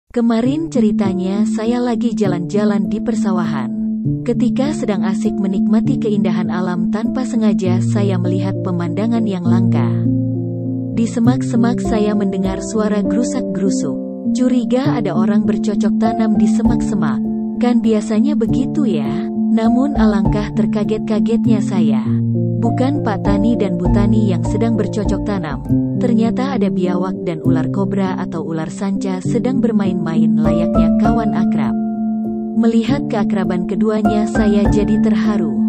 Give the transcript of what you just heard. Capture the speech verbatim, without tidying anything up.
Kemarin ceritanya saya lagi jalan-jalan di persawahan. Ketika sedang asik menikmati keindahan alam, tanpa sengaja saya melihat pemandangan yang langka. Di semak-semak saya mendengar suara gerusak-gerusuk. Curiga ada orang bercocok tanam di semak-semak. Kan biasanya begitu ya. Namun alangkah terkaget-kagetnya saya. Bukan Pak Tani dan Bu Tani yang sedang bercocok tanam. Ternyata ada biawak dan ular kobra atau ular sanca sedang bermain-main layaknya kawan akrab. Melihat keakraban keduanya saya jadi terharu.